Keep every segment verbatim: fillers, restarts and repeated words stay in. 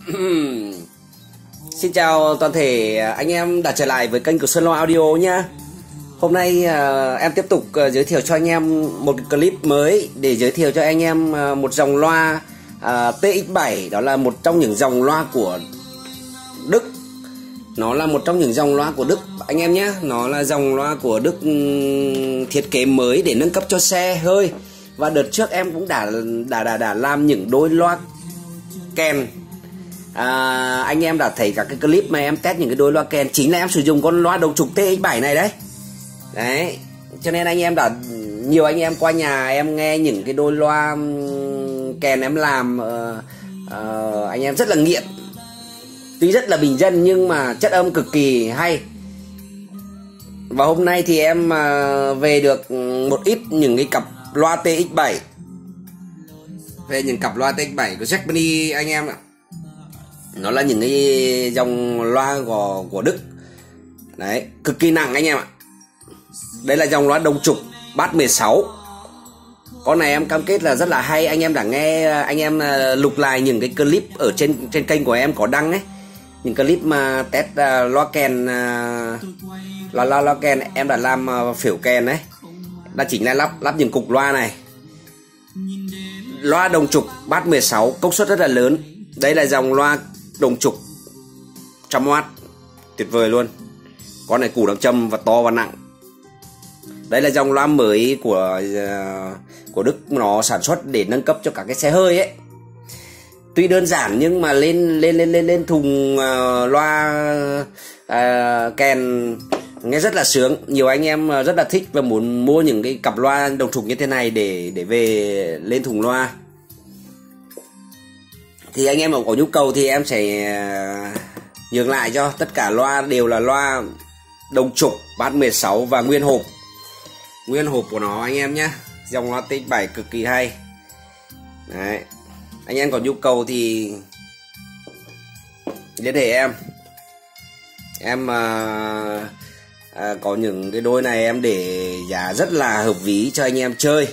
Xin chào toàn thể anh em đã trở lại với kênh của Sơn Loa Audio nhá. Hôm nay uh, em tiếp tục uh, giới thiệu cho anh em một clip mới để giới thiệu cho anh em uh, một dòng loa uh, T X bảy. Đó là một trong những dòng loa của Đức. Nó là một trong những dòng loa của Đức anh em nhé. Nó là dòng loa của Đức um, thiết kế mới để nâng cấp cho xe hơi. Và đợt trước em cũng đã đã đã, đã làm những đôi loa kèn. À, anh em đã thấy các cái clip mà em test những cái đôi loa kèn, chính là em sử dụng con loa đầu trục T X bảy này đấy. Đấy, cho nên anh em đã nhiều anh em qua nhà em nghe những cái đôi loa kèn em làm, uh, uh, anh em rất là nghiện. Tuy rất là bình dân nhưng mà chất âm cực kỳ hay. Và hôm nay thì em uh, về được một ít những cái cặp loa T X bảy, về những cặp loa T X bảy của Jackmany anh em ạ. Nó là những cái dòng loa của, của Đức. Đấy, cực kỳ nặng anh em ạ. Đây là dòng loa đồng trục Bass mười sáu. Con này em cam kết là rất là hay. Anh em đã nghe, anh em lục lại những cái clip ở trên trên kênh của em có đăng ấy, những clip mà test uh, loa kèn, uh, loa, loa, loa kèn em đã làm uh, phễu kèn đấy. Đó chính là lắp lắp những cục loa này. Loa đồng trục Bass mười sáu, công suất rất là lớn. Đây là dòng loa đồng trục một trăm oát, tuyệt vời luôn. Con này củ đặc trầm và to và nặng. Đây là dòng loa mới của uh, của Đức, nó sản xuất để nâng cấp cho các cái xe hơi ấy. Tuy đơn giản nhưng mà lên lên lên lên lên thùng uh, loa uh, kèn nghe rất là sướng. Nhiều anh em rất là thích và muốn mua những cái cặp loa đồng trục như thế này để để về lên thùng loa. Thì anh em mà có nhu cầu thì em sẽ nhường lại cho. Tất cả loa đều là loa đồng trục Bass mười sáu và nguyên hộp. Nguyên hộp của nó anh em nhé. Dòng loa T X bảy cực kỳ hay. Đấy, anh em có nhu cầu thì liên hệ em. Em à, à, có những cái đôi này em để giá rất là hợp lý cho anh em chơi.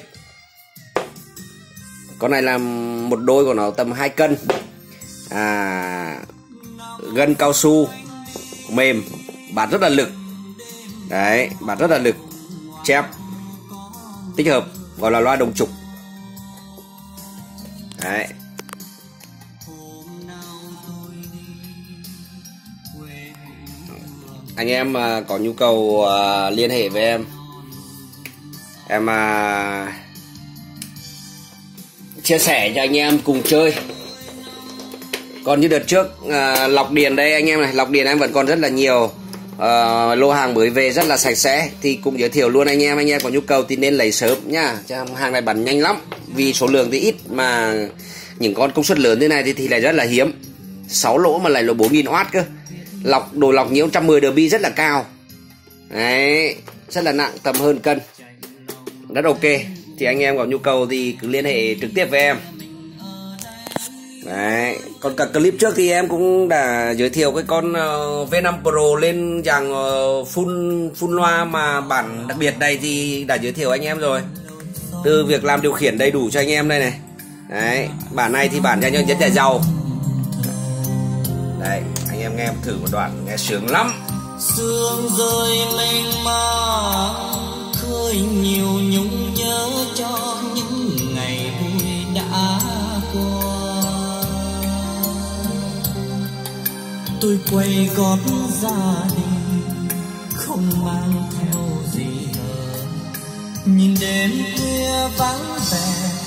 Con này là một đôi của nó tầm hai cân, à, gân cao su mềm, bạt rất là lực. Đấy, bạt rất là lực, chép tích hợp, gọi là loa đồng trục. Đấy, anh em mà có nhu cầu uh, liên hệ với em. Em uh, chia sẻ cho anh em cùng chơi. Còn như đợt trước uh, lọc điền đây anh em này, lọc điền em vẫn còn rất là nhiều, uh, lô hàng mới về rất là sạch sẽ. Thì cũng giới thiệu luôn anh em, anh em có nhu cầu thì nên lấy sớm nhá, chứ hàng này bán nhanh lắm. Vì số lượng thì ít mà những con công suất lớn thế này thì, thì lại rất là hiếm. Sáu lỗ mà lại là bốn nghìn oát cơ. Lọc đồ lọc nhiễu một trăm mười dB rất là cao. Đấy, rất là nặng, tầm hơn cân, rất ok. Thì anh em có nhu cầu thì cứ liên hệ trực tiếp với em. Đấy, còn cả clip trước thì em cũng đã giới thiệu cái con uh, V năm Pro lên dàn uh, full full loa mà bản đặc biệt này thì đã giới thiệu anh em rồi. Từ việc làm điều khiển đầy đủ cho anh em đây này. Đấy, bản này thì bản cho nhân rất là giàu. Đấy, anh em nghe thử một đoạn nghe sướng lắm. Sương rơi mênh mang khơi nhiều nhung nhớ cho những ngày vui đã qua. Tôi quay gót gia đình không mang theo gì hờ, nhìn đêm khuya vắng vẻ